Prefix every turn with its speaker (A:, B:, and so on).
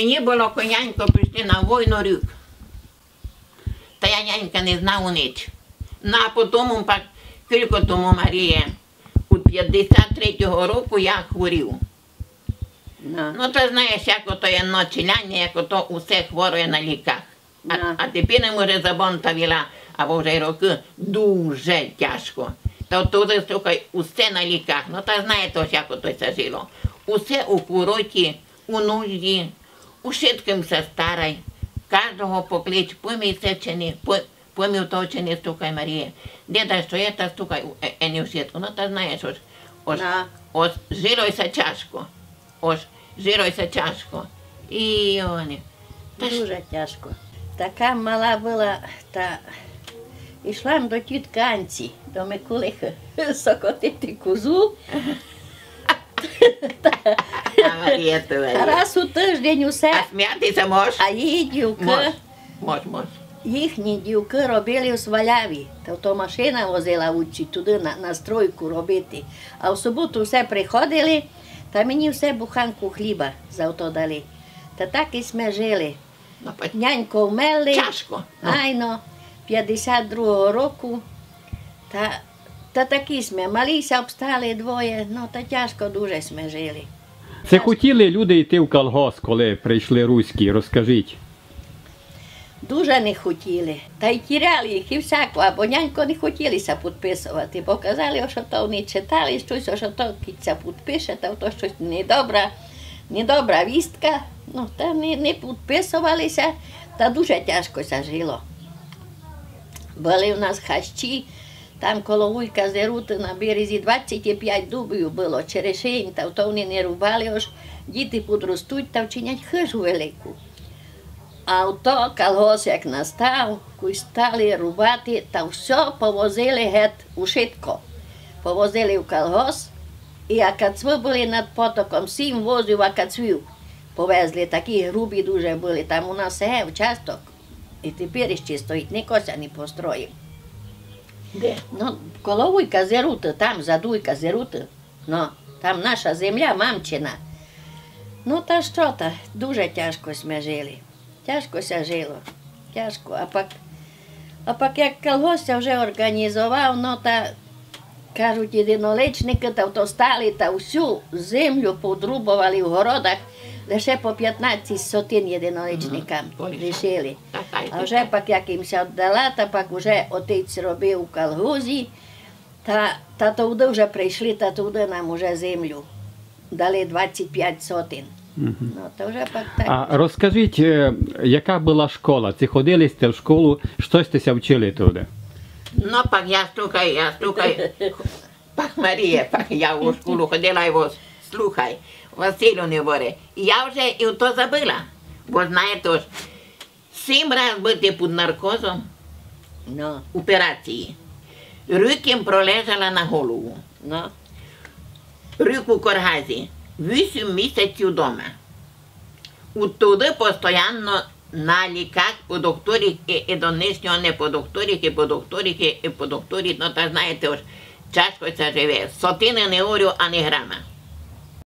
A: Мені було, коли нянько прийшли на війну рік. Та я нянька не знав ніч. Ну, а потім, кілька тому, Марія, у 53-го року я хворів. Ну, то знаєш, як ото є ночіляння, як ото усе хворує на ліках. А тепер може забонтавіла, або вже роки, дуже тяжко. Та туди, слухай, усе на ліках. Ну, та знаєте, як ото це жило. Усе у куроті, у нужді, у шиткимся старай. Кожного по плеч, помісячені, помівтовчені, стукай, Марія. Деда, що є, та стукай, не в шитку. Ну, та знаєш, ось жилося тяжко. Ось, жилося тяжко. І вони.
B: Дуже тяжко. Така мала була, та йшла до тітки Анці, до Миколихи, сокотити козу. Раз у тиждень усе.
A: А сміятися можеш?
B: А її дівки,
A: Мож.
B: їхні дівки робили у Сваляві. То машина возила учі туди на стройку робити. А в суботу все приходили, та мені все буханку хліба за ото дали. Та так і ми жили. Нянько вмерли.
A: Тяжко.
B: Айно, 52-го року. Та такі ми, малися обстали двоє, ну та тяжко дуже ми жили.
C: Це хотіли люди йти в колгосп, коли прийшли руські, розкажіть.
B: Дуже не хотіли. Та й тіряли їх і всяко, бо нянько не хотілися підписувати, бо казали, що то вони читали щось, що то киця підпише, та то щось недобра вістка. Ну, та не підписувалися, та дуже тяжко жило. Були в нас хащі, там коло вуйка Зерути на березі 25 дубів було, черешень, та то вони не рубали, аж діти підростуть та вчинять хижу велику. А то колгосп як настав, коли стали рубати, та все повозили геть у шитко. Повозили в колгосп, і акацви були над потоком, 7 возів акацвів повезли, такі грубі дуже були, там у нас є участок. І тепер ще стоїть, нікося не построїв.
A: Де?
B: Ну, коло вуйка Зерути, там за дуйка Зерути, ну, там наша земля, мамчина. Ну, та що та, дуже тяжко ми жили. Тяжко жило, тяжко. А пак як колгосп вже організував, ну, та, кажуть, єдиноличники, та то стали, та всю землю подрубували в городах, лише по 15 сотин єдиноличникам лишили. А вже пак як їмся віддала, та пак вже отець робив у колгозі, та туди вже прийшли, та туди нам вже землю дали 25 сотин. Ну, то вже пак так.
C: А розкажіть, яка була школа? Чи ходили сте в школу, щось сте вчили туди?
A: Ну, пак я слухай, пак Марія, пак я у школу ходила і слухай, Василю не говори. Я вже і то забила, бо знаєте, 7 разів бути під наркозом, операції. Рік їм пролежала на голову. Рік у Коргазі, 8 місяців вдома. Туди постійно на ліках по докторі, і до нижнього не по докторі, і по докторі, ну та знаєте, тяжко це живе. Сотини не говорю, а не грама.